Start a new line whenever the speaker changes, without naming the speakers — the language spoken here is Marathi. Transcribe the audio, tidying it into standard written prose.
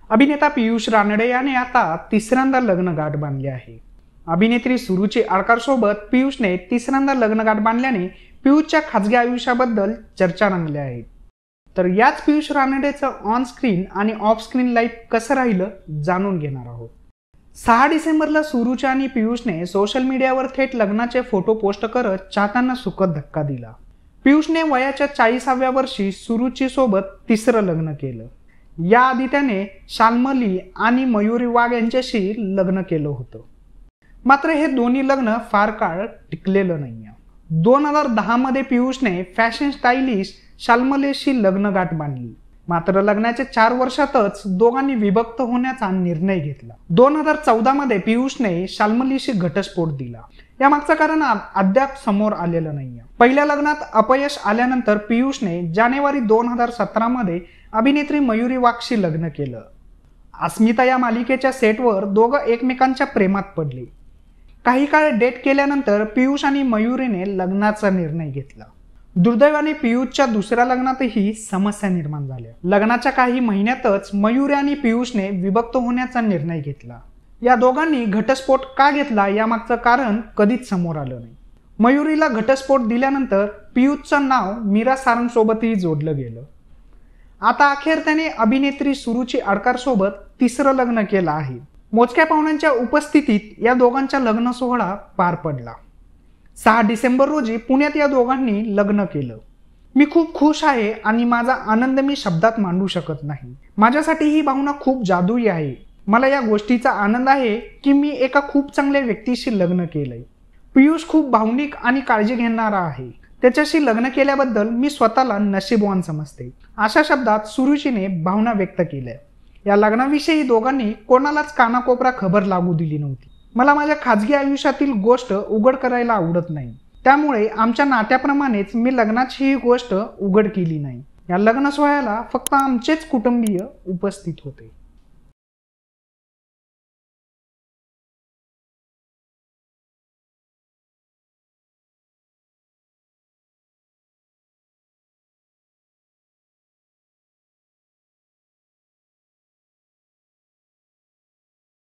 अभिनेता पियुष रानडे याने आता तिसऱ्यांदा लग्नगाठ बांधली आहे। अभिनेत्री सुरुची आडकर सोबत पियुषने तिसऱ्यांदा लग्नगाठ बांधल्याने पियुषच्या खाजगी आयुष्याबद्दल चर्चा रंगल्या आहेत। तर याच पियुष रानडेचं ऑन स्क्रीन आणि ऑफ स्क्रीन लाईफ कसं राहिलं जाणून घेणार आहोत। 6 डिसेंबरला सुरुची आणि पियुषने सोशल मीडियावर थेट लग्नाचे फोटो पोस्ट करत चाहत्यांना सुखद धक्का दिला। पियुषने वयाच्या 40व्या वर्षी सुरुची सोबत तिसरं लग्न केलं। याआधी त्याने शाल्मली आणि मयुरी वाघ यांच्याशी लग्न केलं होतं, मात्र हे दोन्ही लग्न फार काळ टिकलेलं नाहीये। 2010 मध्ये पियुषने फॅशन स्टायलिस्ट शाल्मलीशी लग्नगाठ बांधली, मात्र लग्नाच्या 4 वर्षातच दोघांनी विभक्त होण्याचा निर्णय घेतला। 2014 मध्ये पियुषने शाल्मलीशी घटस्फोट दिला। यामागचं कारण अद्याप समोर आलेलं नाहीये। पहिल्या लग्नात अपयश आल्यानंतर पियुषने जानेवारी 2017 मध्ये अभिनेत्री मयुरी वाघशी लग्न केलं। अस्मिता या मालिकेच्या सेटवर दोघं एकमेकांच्या प्रेमात पडले। काही काळ डेट केल्यानंतर पियुष आणि मयुरीने लग्नाचा निर्णय घेतला। दुर्दैवाने पियुषच्या दुसऱ्या लग्नातही समस्या निर्माण झाल्या। लग्नाच्या काही महिन्यातच मयुरी आणि पियुषने विभक्त होण्याचा निर्णय घेतला। या दोघांनी घटस्फोट का घेतला यामागचं कारण कधीच समोर आलं नाही। मयुरीला घटस्फोट दिल्यानंतर पियुषचं नाव मीरा सारंगसोबतही जोडलं गेलं। आता अखेर त्याने अभिनेत्री सुरुची आडकर सोबत तिसरं लग्न केलं आहे। मोजक्या पाहुण्यांच्या उपस्थितीत या दोघांचा लग्न सोहळा पार पडला। 6 डिसेंबर रोजी पुण्यात या दोघांनी लग्न केलं। मी खूप खुश आहे आणि माझा आनंद मी शब्दात मांडू शकत नाही। माझ्यासाठी ही भावना खूप जादुई आहे। मला या गोष्टीचा आनंद आहे की मी एका खूप चांगल्या व्यक्तीशी लग्न केलंय। पियुष खूप भावनिक आणि काळजी घेणारा आहे। त्याच्याशी लग्न केल्याबद्दल मी स्वतःला नशीबवान समजते, अशा शब्दात सुरुचीने भावना व्यक्त केल्या। या लग्नाविषयी दोघांनी कोणालाच कानाकोपरा खबर लागू दिली नव्हती। मला माझ्या खाजगी आयुष्यातील गोष्ट उघड करायला आवडत नाही, त्यामुळे आमच्या नात्याप्रमाणेच मी लग्नाची ही गोष्ट उघड केली नाही। या लग्न सोहळ्याला फक्त आमचेच कुटुंबीय उपस्थित होते।